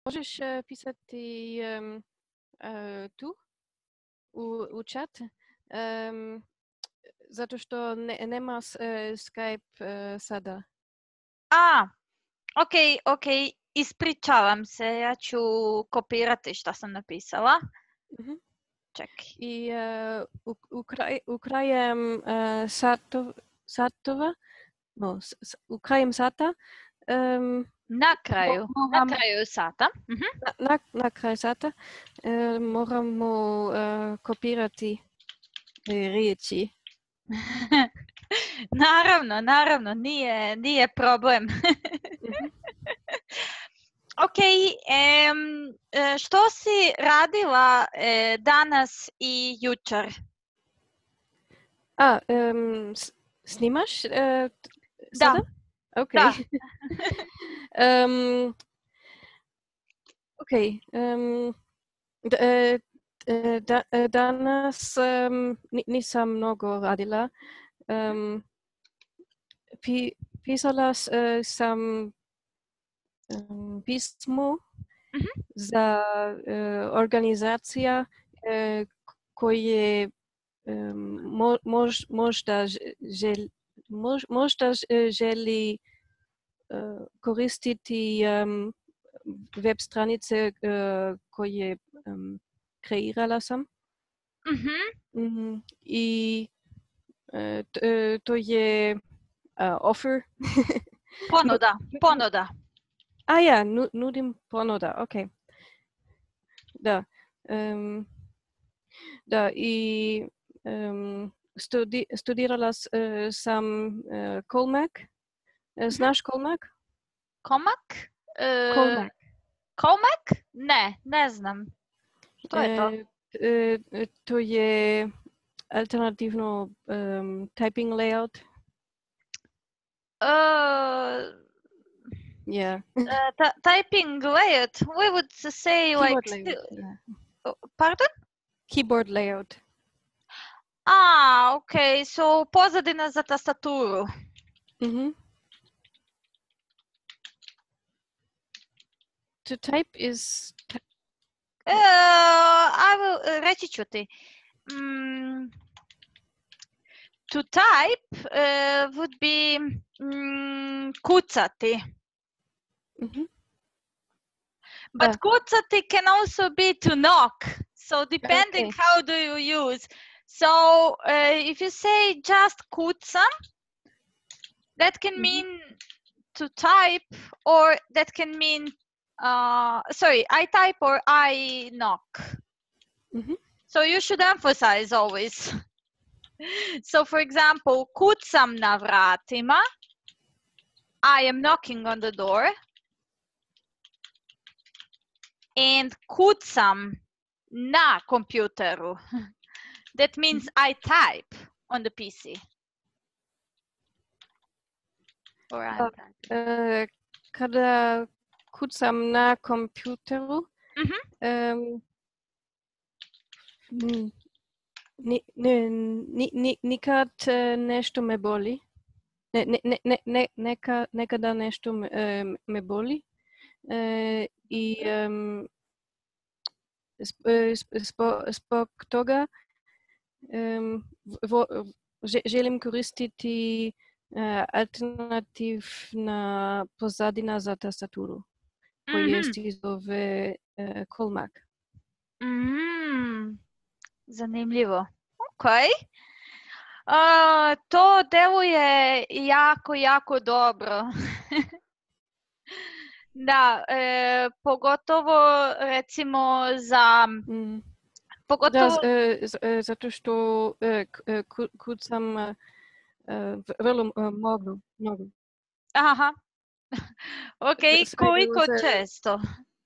Možeš pisati tu u chat, zato što nema Skype sada. Ok, ispričavam se, ja ću kopirati što sam napisala. Čekaj. I u krajem satova, u krajem sata, na kraju sata. Na kraju sata moramo kopirati riječi. Naravno, nije problem. Ok, što si radila danas i jučer? Snimaš sada? Da. Ok. Da. Ok. Danas nisam mnogo radila. Pisala sam pismo za organizacija koje možda želi koristiti web stranice koje kreirala sam. I to je offer. Ponuda. Ja, nudim ponuda, ok. Da. Da, i studirala sam Colmac. Znaš Colmac? Colmac? Ne znam. Što je to? To je alternativno typing layout. Yeah. Typing layout. We would say Keyboard like. Layout. Pardon? Keyboard layout. Okay. So pozadina za tastaturu. To type is. Reći ću ti. To type would be kucati. But kucati can also be to knock. So depending how do you use. So if you say just kucam, that can mean to type, or that can mean I type or I knock. So you should emphasize always. So for example, kucam na vratima. I am knocking on the door. And kucam na kompjuteru. That means I type on the PC. Or I'm typing. Kada kucam na kompjuteru, nikad nešto me boli. Nekada nešto me boli. I zbog toga želim koristiti alternativna pozadina za tastaturu koja se zove Colmac. Zanimljivo. Ok. To deluje jako dobro. Da, pogotovo recimo za... Pogotovo... Da, zato što kucam vrlo mnogo. Aha. Ok, koliko često?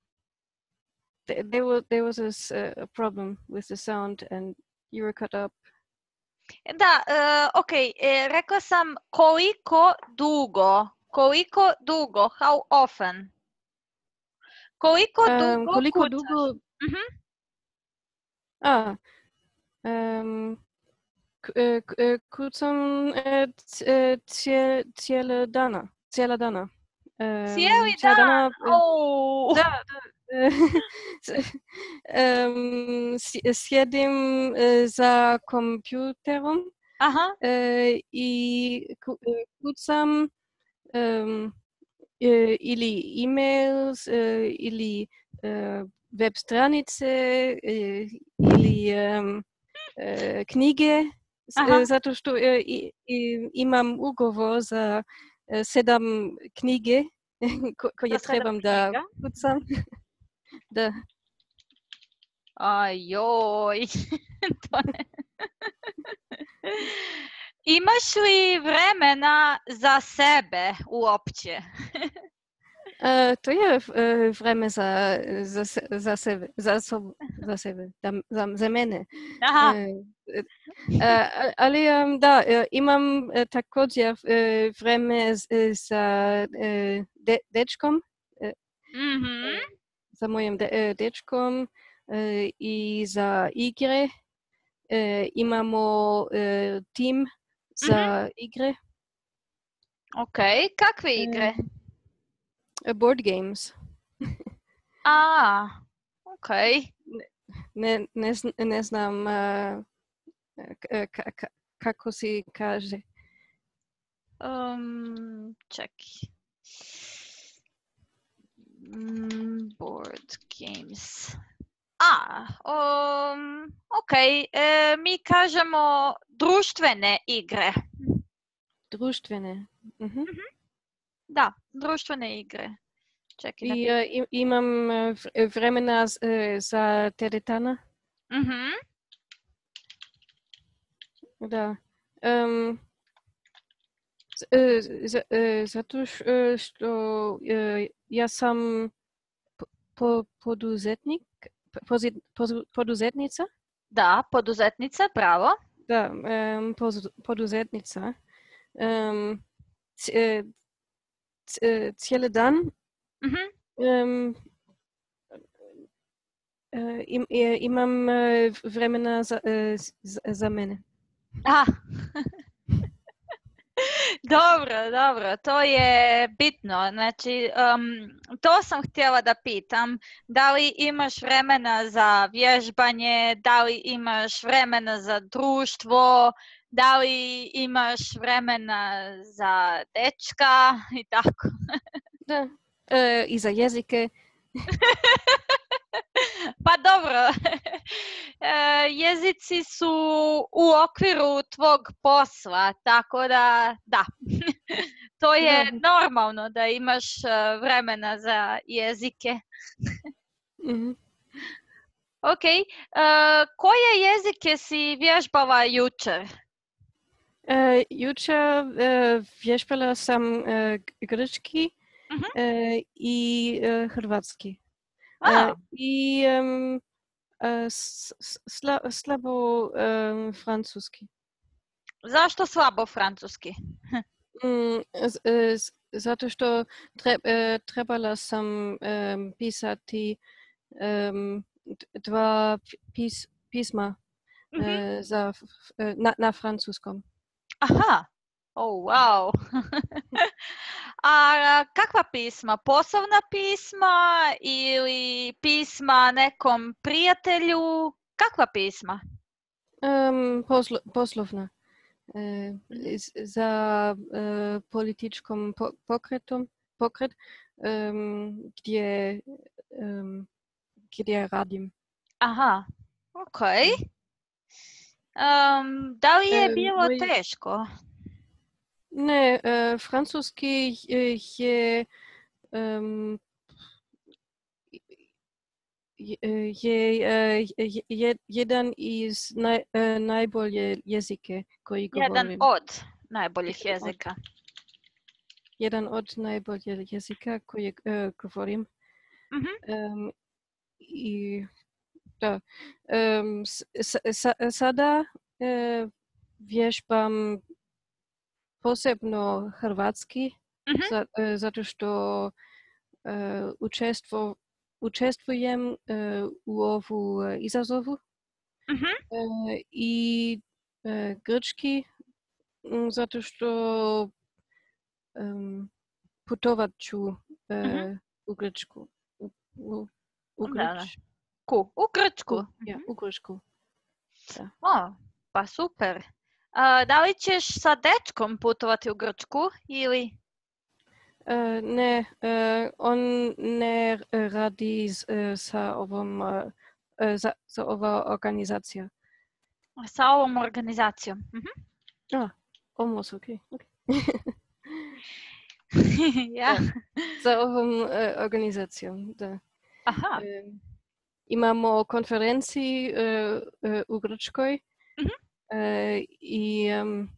There was a problem with the sound and you were cut up. Da, ok, rekla sam koliko dugo, how often? Koliko dugo kucam cijela dana. Cijeli dan? Da, sjedim za kompjuterom i kucam ili e-mails ili web stranice ili knjige, zato što imam ugovor za 7 knjige koje trebam da kucam. Da. Ajoj. Imaš li vremena za sebe uopće? To je vreme za sebe, za mene. Ali da, imam također vreme za dečkom, za mojim dečkom i za igre. Imamo tim za igre. Ok, kakve igre? Board games. Ok. Ne znam kako si kaže. Čekaj. Board games. Ok. Mi kažemo društvene igre. Društvene. Da, društvene igre. Čekaj. I imam vremena za teretana. Da. Zato što ja sam poduzetnica. Da, poduzetnica, bravo. Da, poduzetnica. Cijeli dan imam vremena za mene. Dobro, to je bitno. Znači, to sam htjela da pitam. Da li imaš vremena za vježbanje, da li imaš vremena za društvo, da li imaš vremena za dečka i tako. Da, i za jezike. Pa dobro, jezici su u okviru tvog posla, tako da, to je normalno da imaš vremena za jezike. Ok, koje jezike si vježbala jučer? Jučer vježbala sam grčki i hrvatski. I slabo francuski. Zašto slabo francuski? Zato što trebala sam pisati 2 pisma na francuskom. Oh, wow. A kakva pisma? Poslovna pisma ili pisma nekom prijatelju? Kakva pisma? Poslovna. Za političkom pokret gdje radim. Ok. Da li je bilo teško? Ne, francuski je jedan iz najbolje jezike koji govorim. Jedan od najboljih jezika. Jedan od najboljih jezika koji govorim. I da, sada vježbam posebno hrvatski, zato što učestvujem u ovu izazovu. I grčki, zato što putovat ću u Grčku U Grčku. U Grčku. Ja, u Grčku. Da. O, pa super. Da li ćeš sa dečkom putovati u Grčku ili? Ne, on ne radi sa ova organizacija. Sa ovom organizacijom. Almost okay. Ja. Sa ovom organizacijom, da. Aha. Imamo konferenciji u Grčkoj i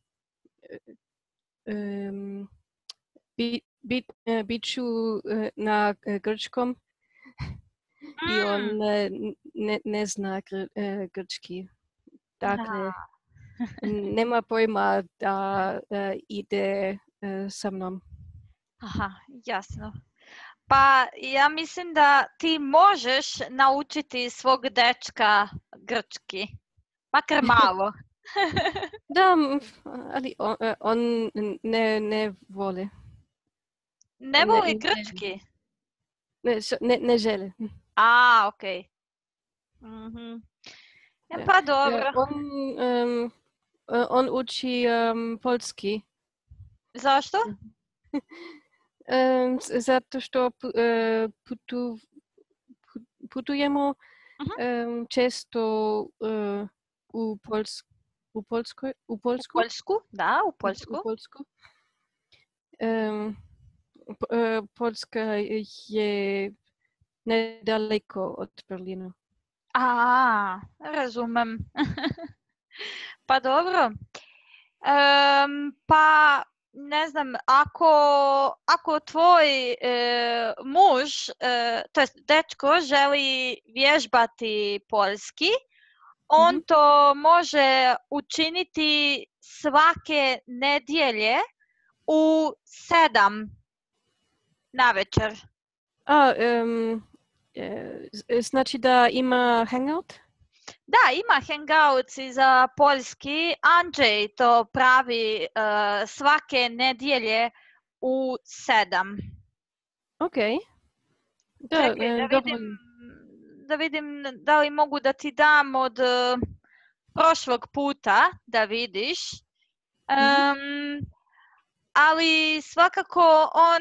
bit ću na grčkom i on ne zna grčki. Dakle, nema pojma da ide sa mnom. Aha, jasno. Pa ja mislim da ti možeš naučiti svog dečka grčki. Makar malo. Da, ali on ne voli. Ne voli grčki? Ne želi. Okej. Pa dobro. On uči polski. Zašto? Zato što putujemo često u Polsku. Da, u Poljsku. Poljska je nedaleko od Berlina. Razumem. Pa dobro. Pa ne znam, ako tvoj muž, to jest dečko, želi vježbati poljski, on to može učiniti svake nedjelje u 7 navečer. Znači da ima hangout? Da, ima hangouts i za poljski. Andrzej to pravi svake nedjelje u 7. Ok. Da vidim da li mogu da ti dam od prošlog puta da vidiš. Ali svakako on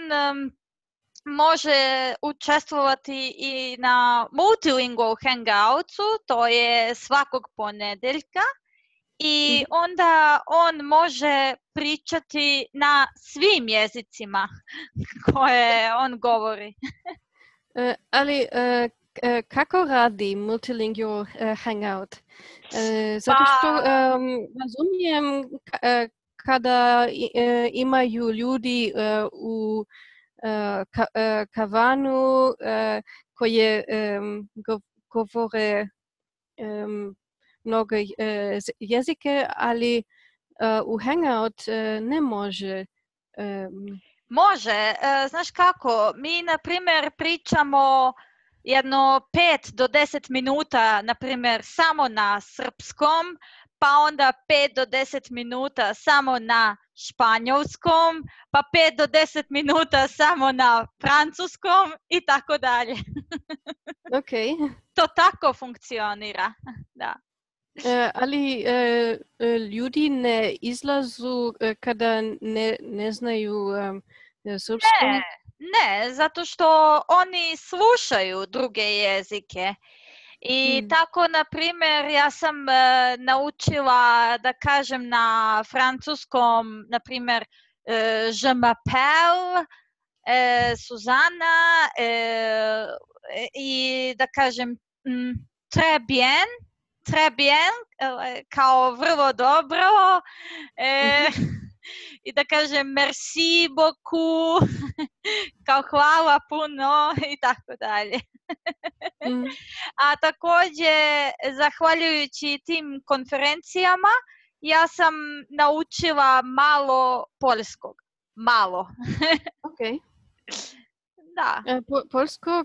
može učestvovati i na multilingual hangoutsu, to je svakog ponedjeljka, i onda on može pričati na svim jezicima koje on govori. Ali kako radi multilingual hangout? Zato što razumijem kada imaju ljudi u kavanu koje govore mnogo jezike, ali u hangout ne može. Može, znaš kako, mi na primjer pričamo jedno 5 do 10 minuta, na primjer, samo na srpskom, pa onda 5 do 10 minuta samo na španjolskom, pa 5 do 10 minuta samo na francuskom i tako dalje. Ok. To tako funkcionira, da. Ali ljudi ne izlazu kada ne znaju srpsku? Ne, zato što oni slušaju druge jezike. I tako, na primjer, ja sam naučila da kažem na francuskom, na primjer, je m'appelle Suzana, i da kažem très bien, kao vrlo dobro, i da kažem merci beaucoup, kao hvala puno i tako dalje. A također, zahvaljujući tim konferencijama, ja sam naučila malo poljskog. Malo. Ok. Da. Poljskog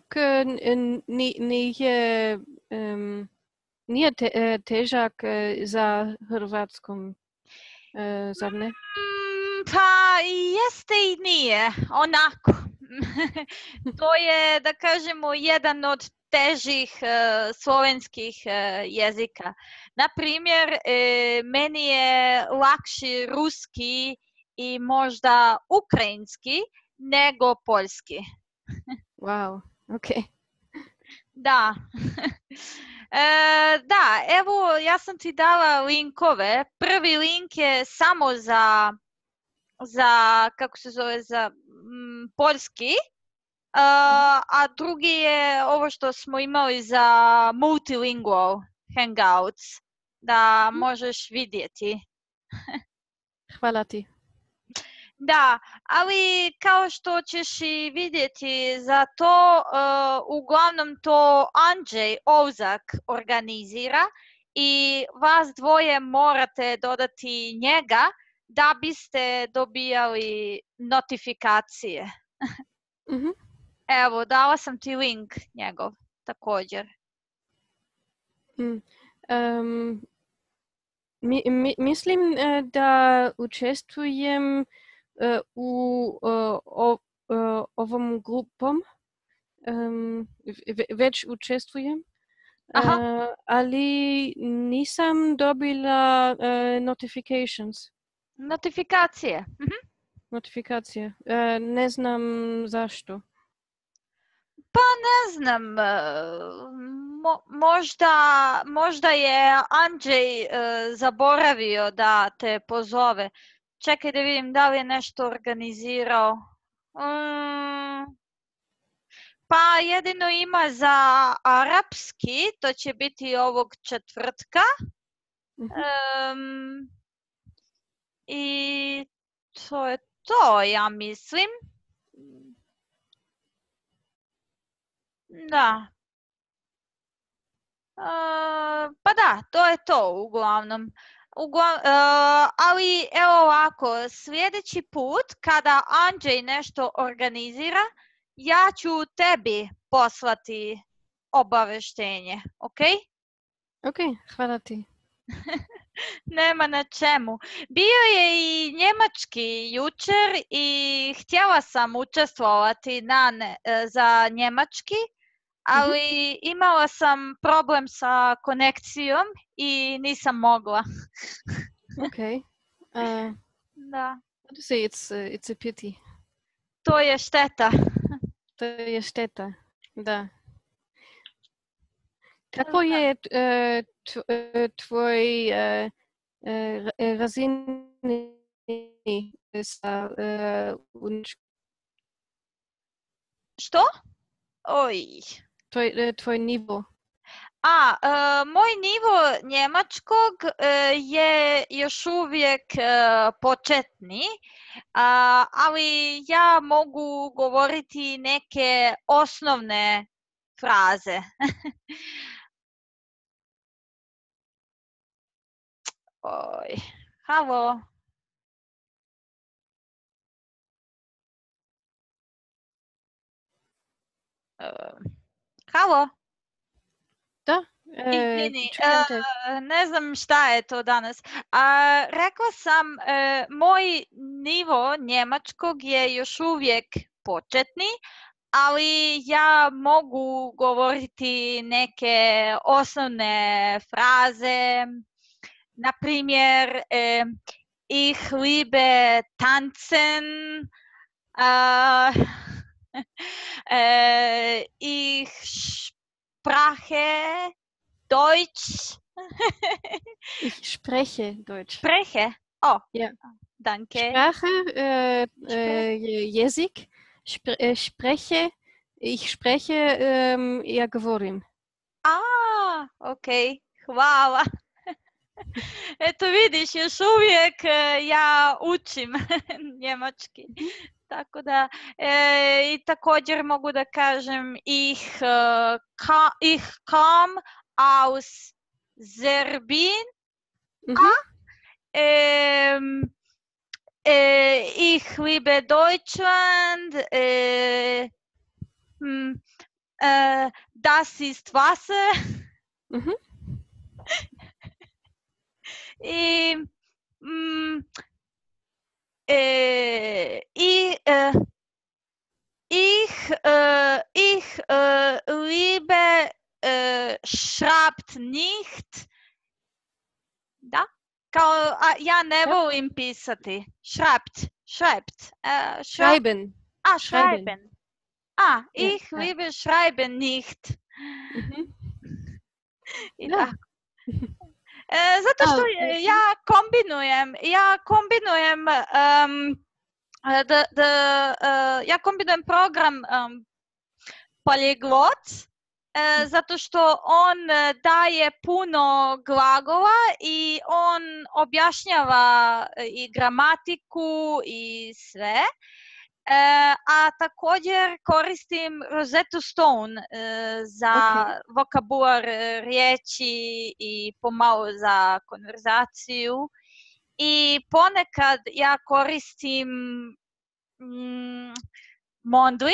nije težak za hrvatskom, zar ne? Pa jeste i nije, onako. To je, da kažemo, jedan od težih slovenskih jezika. Na primjer, meni je lakši ruski i možda ukrajinski nego poljski. Wow, ok. Da. Da, evo, ja sam ti dala linkove. Prvi link je samo za kako se zove, za poljski, a drugi je ovo što smo imali za multilingual hangouts, da možeš vidjeti. Hvala ti. Da, ali kao što ćeš i vidjeti za to, uglavnom to Andrzej Ouzak organizira i vas dvoje morate dodati njega da biste dobijali notifikacije. Evo, dala sam ti link njegov također. Mislim da učestvujem u ovom grupom. Već učestvujem, ali nisam dobila notifications. Notifikacije. Notifikacije. Ne znam zašto. Pa ne znam, možda je Andrzej zaboravio da te pozove. Čekaj da vidim da li je nešto organizirao. Pa jedino ima za arapski, to će biti ovog četvrtka. I to je to, ja mislim. Da. Pa da, to je to uglavnom. Ali evo ovako, sljedeći put kada Andrzej nešto organizira, ja ću tebi poslati obaveštenje, ok? Ok, hvala ti. Nema na čemu. Bio je i njemački jučer i htjela sam učestvovati za njemački, ali imala sam problem sa konekcijom i nisam mogla. Ok. Da. How to say it's a pity. To je šteta. To je šteta, da. Kako je tvoj razini sa Što? Oj. Tvoj nivo. Moj nivo njemačkog je još uvijek početni, ali ja mogu govoriti neke osnovne fraze. Oj, halo. Halo. Da, ne znam šta je to danas. Rekla sam, moj nivo njemačkog je još uvijek početni, ali ja mogu govoriti neke osnovne fraze. Na primjer, ich liebe tanzen, ich spreche Deutsch. Ich spreche Deutsch. Spreche? Oh, ja. Danke. Sprache, jezik. Spreche, ich spreche, ja govorim. Ok, hvala. Eto vidiš, još uvijek ja učim njemački. Tako da, i također mogu da kažem ich kam aus Serbien. Ich liebe Deutschland. Das ist Wasser. ich liebe schreibt nicht. Da? Kao, ja ne volim pisati. Schreibt. Schreiben. Schreiben. Ich liebe schreiben nicht. I Da. tako. Zato što ja kombinujem ja kombinujem program Polyglot zato što on daje puno glagola i on objašnjava i gramatiku i sve. A također koristim Rosetta Stone za vokabular riječi i pomalo za konverzaciju. I ponekad ja koristim Mondly.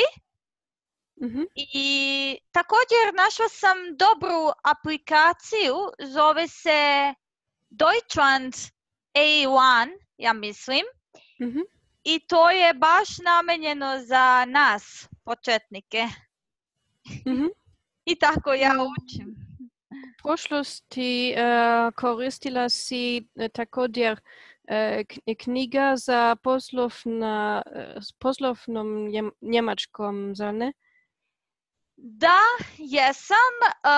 I također našla sam dobru aplikaciju, zove se Deutschland A1, ja mislim. I to je baš namenjeno za nas, početnike. I tako ja učim. U prošlosti koristila si također knjiga za poslovnom njemačkom, zar ne? Da, jesam,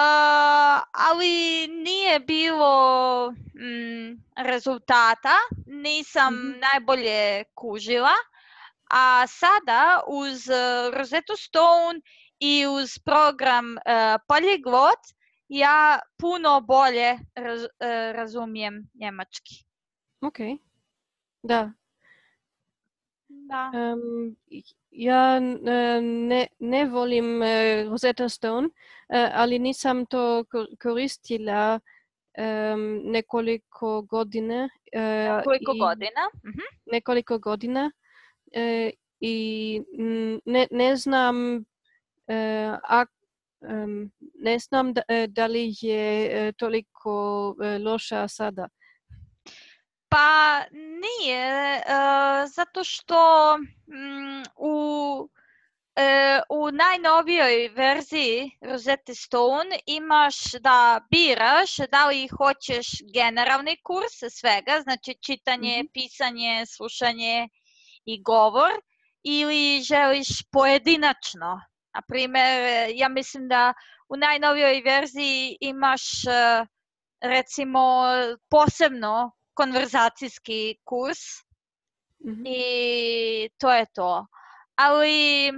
ali nije bilo rezultata, nisam najbolje kužila, a sada uz Rosetta Stone i uz program Polyglot ja puno bolje razumijem njemački. Ok, da. Da. Ja ne volim Rosetta Stone, ali nisam to koristila nekoliko godina. Nekoliko godina. I ne znam da li je toliko loša sada. Pa nije, zato što u najnovijoj verziji Rosetta Stone imaš da biraš da li hoćeš generalni kurs svega, znači čitanje, pisanje, slušanje i govor, ili želiš pojedinačno. Na primjer, ja mislim da u najnovijoj verziji imaš recimo posebno konverzacijski kurs i to je to. Ali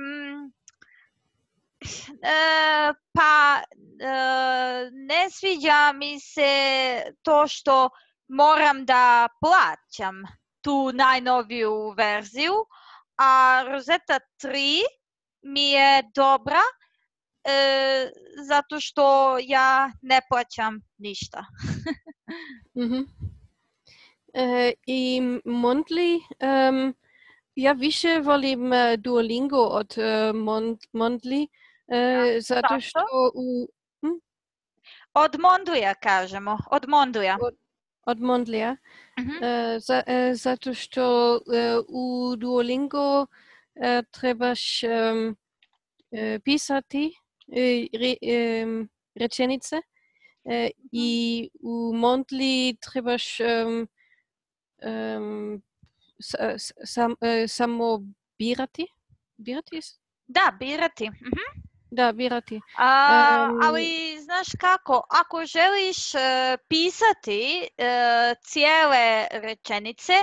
ne sviđa mi se to što moram da plaćam tu najnoviju verziju, a Rosetta 3 mi je dobra zato što ja ne plaćam ništa. I Mondly, ja više volim Duolingo od Mondly, zato što od Mondlya kažemo, od Mondlya. Od Mondlya, zato što u Duolingo trebaš pisati rečenice i u Mondly trebaš samo birati. Da, birati. Da, birati. Ali znaš kako, ako želiš pisati cijele rečenice,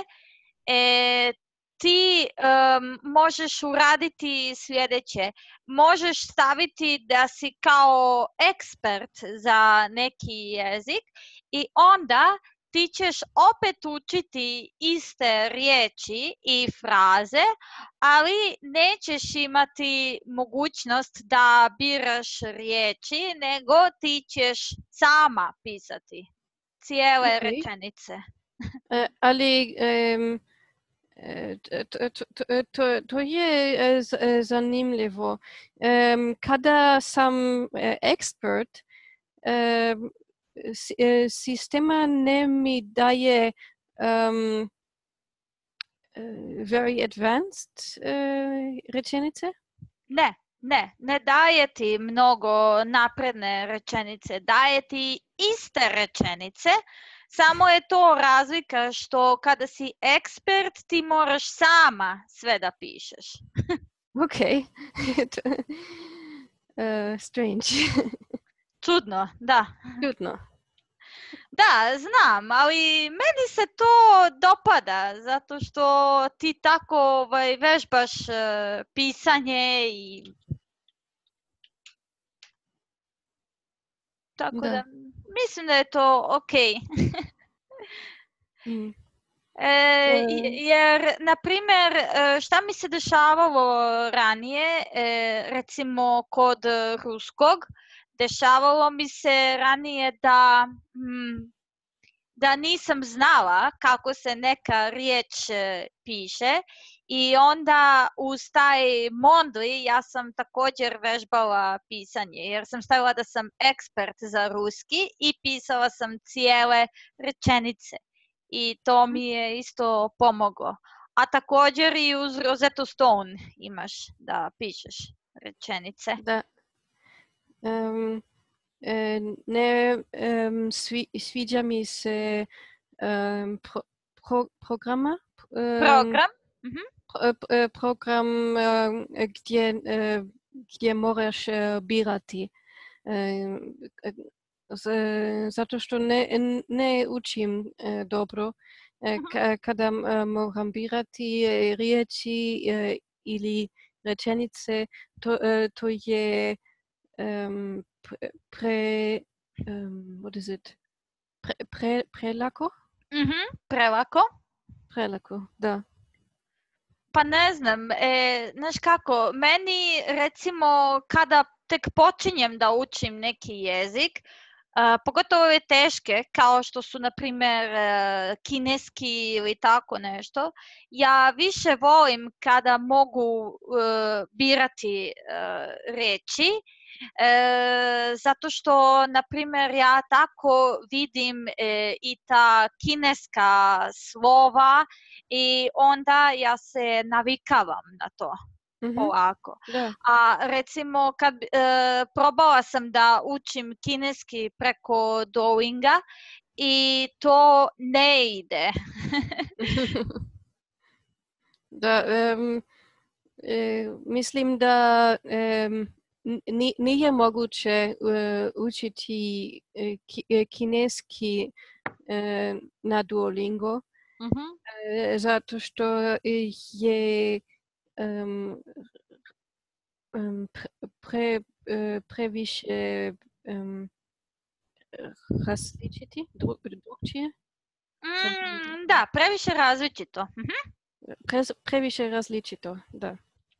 ti možeš uraditi sljedeće. Možeš staviti da si kao ekspert za neki jezik i onda ti ćeš opet učiti iste riječi i fraze, ali nećeš imati mogućnost da biraš riječi, nego ti ćeš sama pisati cijele rečenice. Ali to je zanimljivo. Kada sam ekspert, sistema ne mi daje very advanced rečenice. Ne daje ti mnogo napredne rečenice, daje ti iste rečenice, samo je to razlika što kada si ekspert ti moraš sama sve da pišeš. Okay. Strange. Čudno, da. Čudno. Da, znam, ali meni se to dopada, zato što ti tako vežbaš pisanje i tako da mislim da je to okej. Jer, na primjer, šta mi se dešavalo ranije, recimo kod ruskog, dešavalo mi se ranije da nisam znala kako se neka riječ piše i onda uz taj Mondli ja sam također vežbala pisanje jer sam stavila da sam ekspert za ruski i pisala sam cijele rečenice i to mi je isto pomoglo. A također i uz Rosetta Stone imaš da pišeš rečenice. Da. Ne sviđa mi se program gdje moraš birati. Zato što ne učim dobro kada moram birati riječi ili rečenice, to je prelako? Prelako, da. Pa ne znam, znaš kako, meni recimo kada tek počinjem da učim neki jezik, pogotovo ove teške, kao što su na primjer kineski ili tako nešto, ja više volim kada mogu birati riječi, zato što, na primjer, ja tako vidim i ta kineska slova i onda ja se navikavam na to. Ovako. Da. A recimo kad probala sam da učim kineski preko Duolinga i to ne ide. Da, mislim da nije moguće učiti kineski na Duolingo, zato što je previše različiti, drugčije? Da, previše različito. Previše različito, da.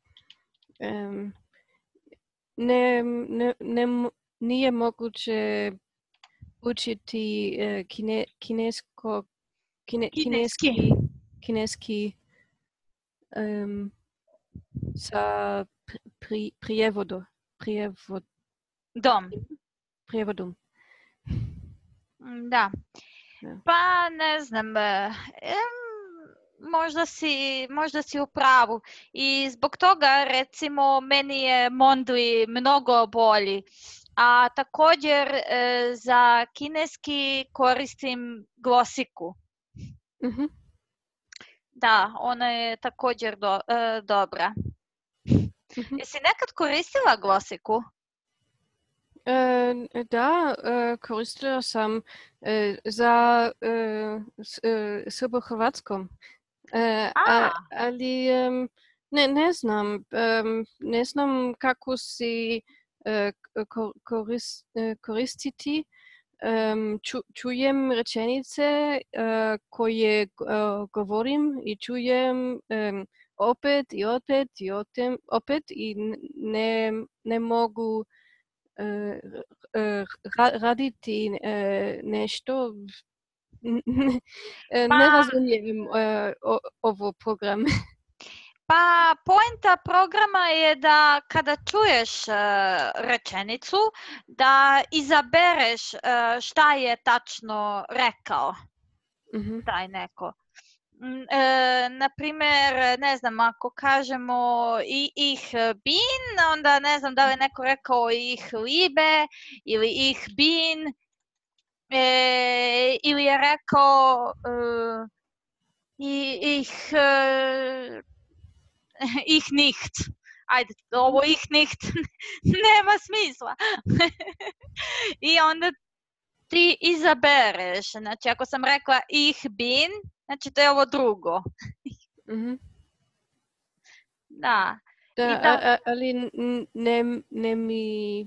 Nije moguće učiti kineski sa prijevodom. Da. Pa ne znam, možda si u pravu i zbog toga recimo meni je Mondli mnogo bolji, a također za kineski koristim glosiku. Da, ona je također dobra. Jesi nekad koristila glosiku? Da, koristila sam za srbo-hrvatskom, ali ne znam kako si koristiti. Čujem rečenice koje govorim i čujem opet i ne mogu raditi nešto. Ne razumijem ovo program. Pa poenta programa je da kada čuješ rečenicu, da izabereš šta je tačno rekao taj neko. na primjer, ne znam, ako kažemo ich bin, onda ne znam da li je neko rekao ich liebe ili ich bin, ili je rekao ich nicht. Ajde, ovo ich nicht nema smisla. I onda ti izabereš. Znači, ako sam rekla ich bin, znači to je ovo drugo. Da. Ali ne mi...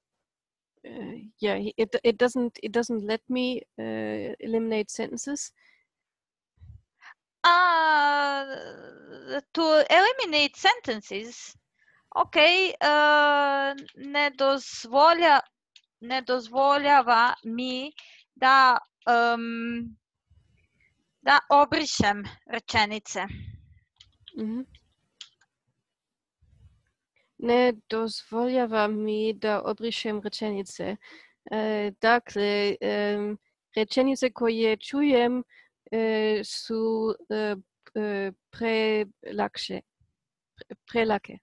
yeah, it doesn't let me eliminate sentences. To eliminate sentences, okay, ne dozvoljava mi da obrišem rečenice. Ne dozvoljava mi da obrišem rečenice. Dakle, rečenice koje čujem su prelake.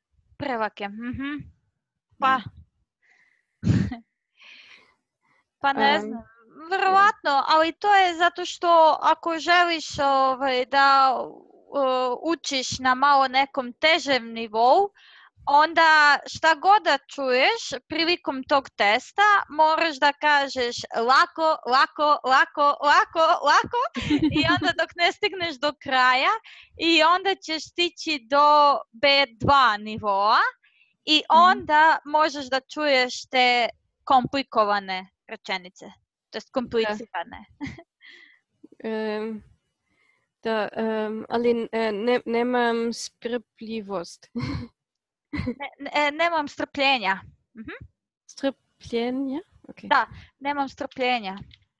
Pa ne znam, verovatno, ali to je zato što ako želiš da učiš na malo nekom težem nivou, onda šta god da čuješ prilikom tog testa moraš da kažeš lako, lako, lako, lako, lako i onda dok ne stigneš do kraja i onda ćeš stići do B2 nivoa i onda možeš da čuješ te komplikovane rečenice, to jest komplicirane. Da, ali nemam strpljivost. Nemam strpljenja. Strpljenja? Okay. Da, nemam strpljenja.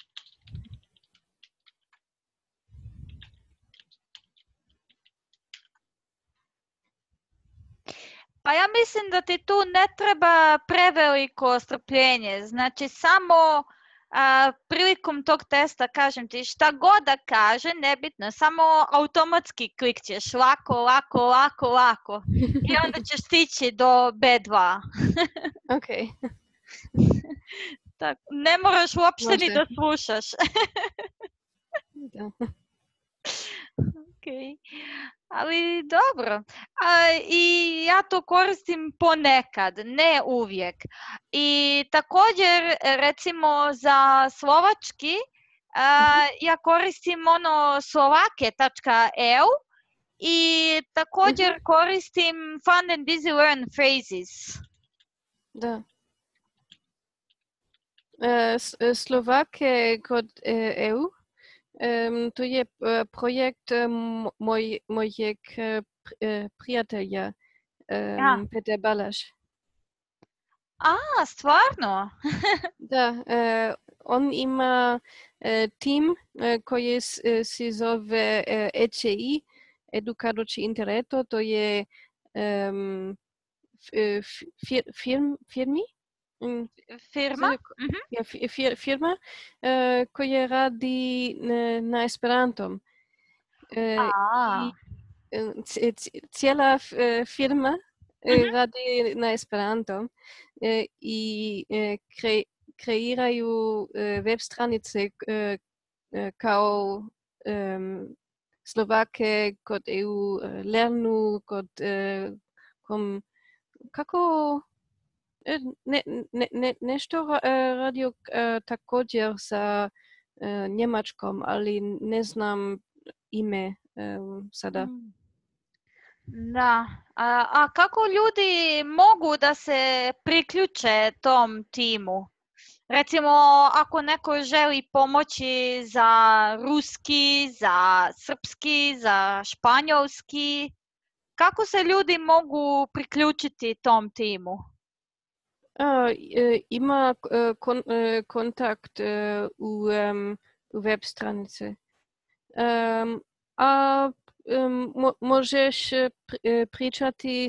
Pa ja mislim da ti tu ne treba preveliko strpljenje. Znači samo prilikom tog testa kažem ti šta god da kaže, nebitno, samo automatski klikćeš lako, lako, lako, lako i onda ćeš stići do B2. Ok. Tako, ne moraš uopšte ni da slušaš. Da. Okay. Ali dobro. I ja to koristim ponekad, ne uvijek. I također, recimo za slovački, ja koristim ono slovake.eu i također koristim Fun and Busy Learn Phrases. Da. Slovake kod EU. To je projekt mojeg prijatelja, Peter Balaš. Stvarno? Da, on ima tim koji se zove ECI, Educadoci Interreto, to je firma koja radi na Esperantom. Cijela firma radi na Esperantom i kreiraju web stranice kao Slovake kod EU lernu, kod kako nešto radio također sa Njemačkom, ali ne znam ime sada. Da. A kako ljudi mogu da se priključe tom timu? Recimo, ako neko želi pomoći za ruski, za srpski, za španjolski, kako se ljudi mogu priključiti tom timu? Ima kontakt u web stranice. Možeš pričati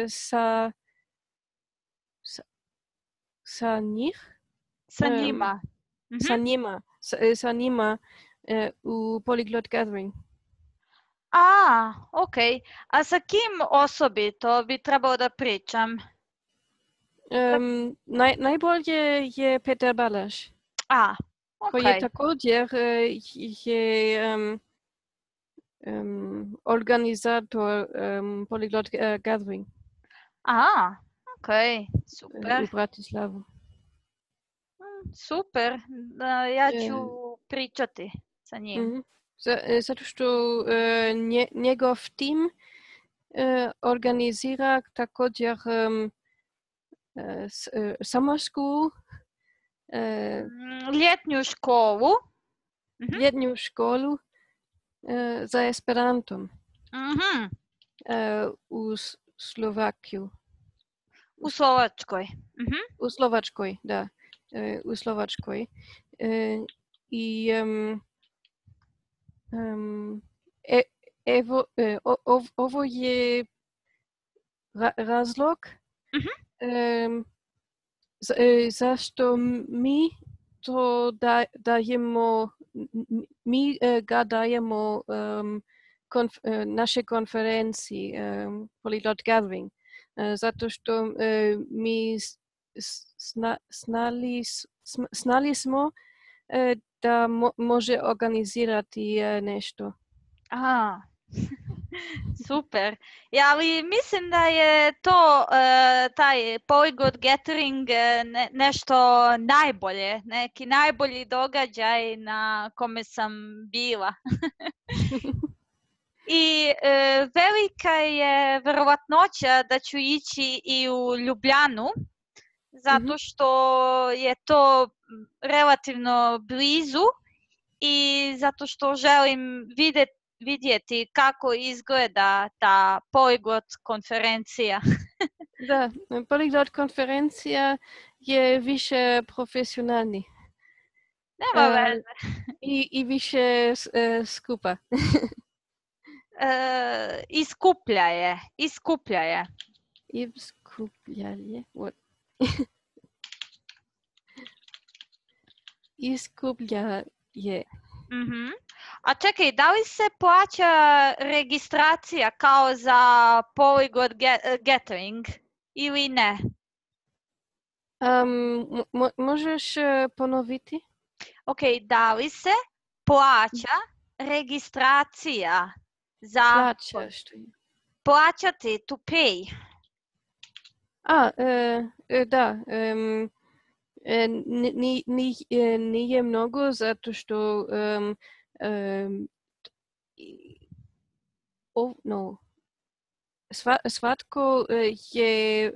sa njih? Sa njima. Sa njima u Polyglot Gathering. Ok. A sa kim osobito bi trebao da pričam? Najbolje je Peter Balaš. Koji je Ok. također je organizator Polyglot Gathering Ok, super. u Bratislavu. Super, ja ću pričati sa njim. Zato što njegov tim organizira također summer school, ljetnju školu. Ljetnju školu za Esperantom u Slovakiju. U Slovačkoj. U Slovačkoj, da. U Slovačkoj. I ovo je razlog zašto mi to dajemo, mi ga dajemo naše konferenciji Polyglot Gathering, zato što mi znali smo da može organizirati nešto. Super. Ali mislim da je to taj Polyglot Gathering nešto najbolje, neki najbolji događaj na kome sam bila. I velika je verovatnoća da ću ići i u Ljubljanu, zato što je to relativno blizu i zato što želim vidjeti kako izgleda ta Polyglot konferencija. Da, Polyglot konferencija je više profesionalni. Nema veze. I više skupa. Iskuplja je. What? Iskuplja je. A čekaj, da li se plaća registracija kao za Polyglot Gathering ili ne? Možeš ponoviti? Ok, da li se plaća registracija za plaćati, to pay? Da. Nije mnogo, zato što svatko je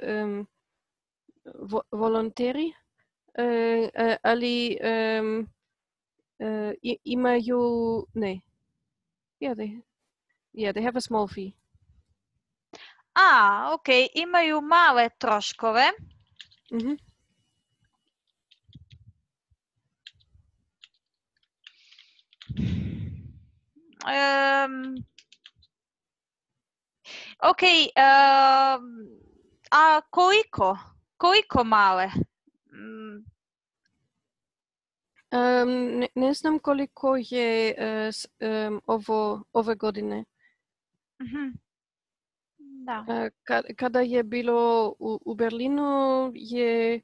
volonteri, ali imaju ne. They have a small fee. Ok, imaju male troškove. Ok, a koliko male? Ne znam koliko je ove godine. Da. Kada je bilo u Berlinu je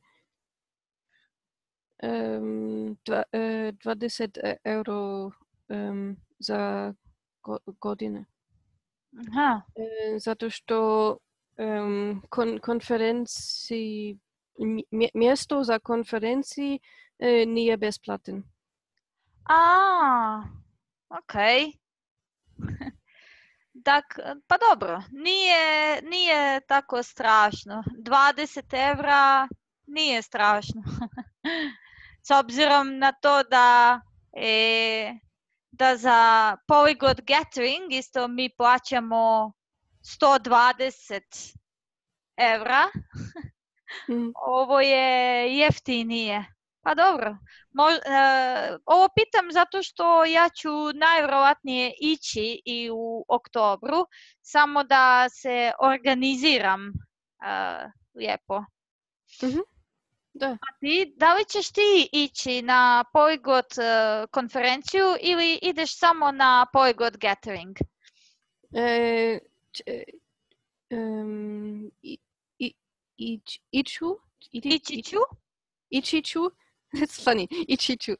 20 euro za godine. Zato što konferenciji, mjesto za konferenciji nije besplatan. Ok. Pa dobro, nije tako strašno. 20 evra nije strašno. S obzirom na to da za Polyglot Gathering isto mi plaćamo 120 evra. Ovo je jeftinije. Pa dobro. Ovo pitam zato što ja ću najvjerojatnije ići i u oktobru, samo da se organiziram lijepo. Da. A ti, da li ćeš ti ići na Polyglot konferenciju ili ideš samo na Polyglot Gathering? Ichichu? Ichichu? Ichichu? It's funny. Ichichu.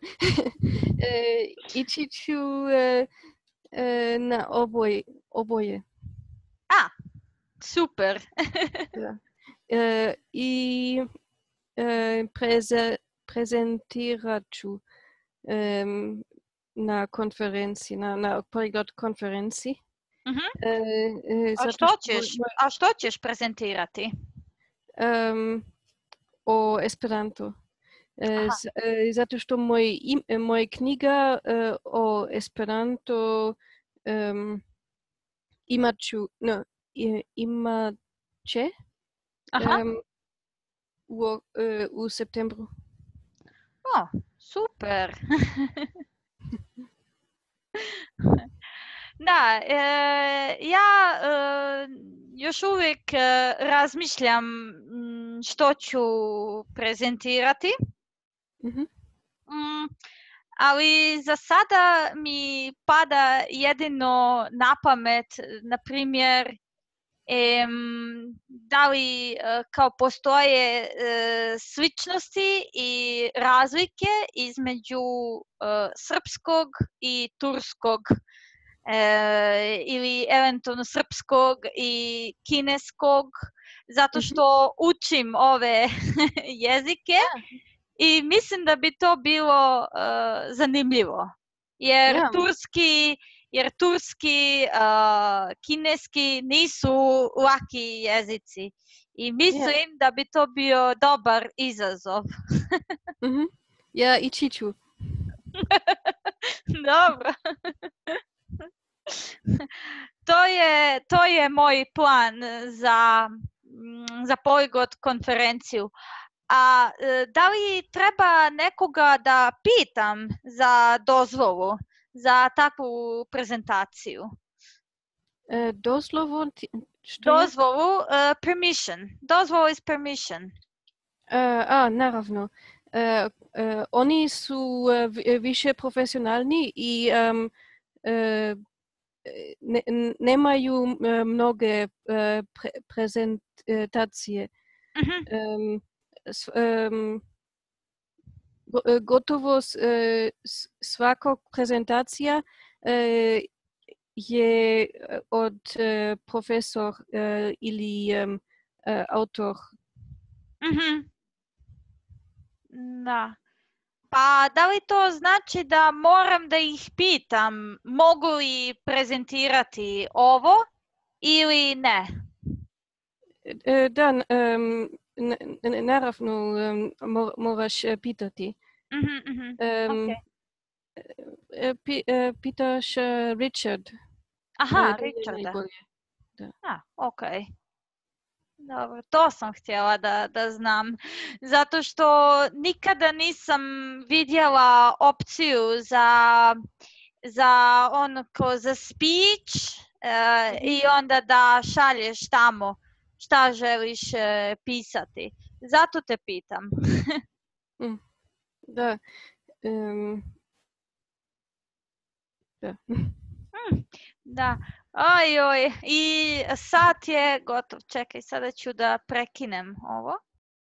Ichichu na oboje. Super. I prezentiraću na konferenciji, na pogled konferenciji. A što ćeš prezentirati? O Esperanto. Zato što moja knjiga o Esperanto imaće u septembru. Super. Da, ja još uvijek razmišljam što ću prezentirati. Ali za sada mi pada jedino na pamet, na primjer, da li kao postoje sličnosti i razlike između srpskog i turskog ili eventualno srpskog i kineskog, zato što učim ove jezike i mislim da bi to bilo zanimljivo, jer turski, kineski nisu laki jezici i mislim da bi to bio dobar izazov. Ja, ičiću. Dobro. To je moj plan za pogled konferenciju. A da li treba nekoga da pitam za dozvolu za takvu prezentaciju? Dozvolu? Dozvolu, permission. Dozvolu is permission. Naravno. Oni su više profesionalni i nemaju mnoge prezentacije. Gotovo svaka prezentacija je od profesor ili autor. Da. Pa da li to znači da moram da ih pitam mogu li prezentirati ovo ili ne? Da, naravno moraš pitati. Pitaš Richard. Aha, Richarda. Ok. Dobro, to sam htjela da znam, zato što nikada nisam vidjela opciju za speech i onda da šalješ tamo šta želiš pisati. Zato te pitam. Da. Da. Oj, i sat je gotov. Čekaj, sada ću da prekinem ovo.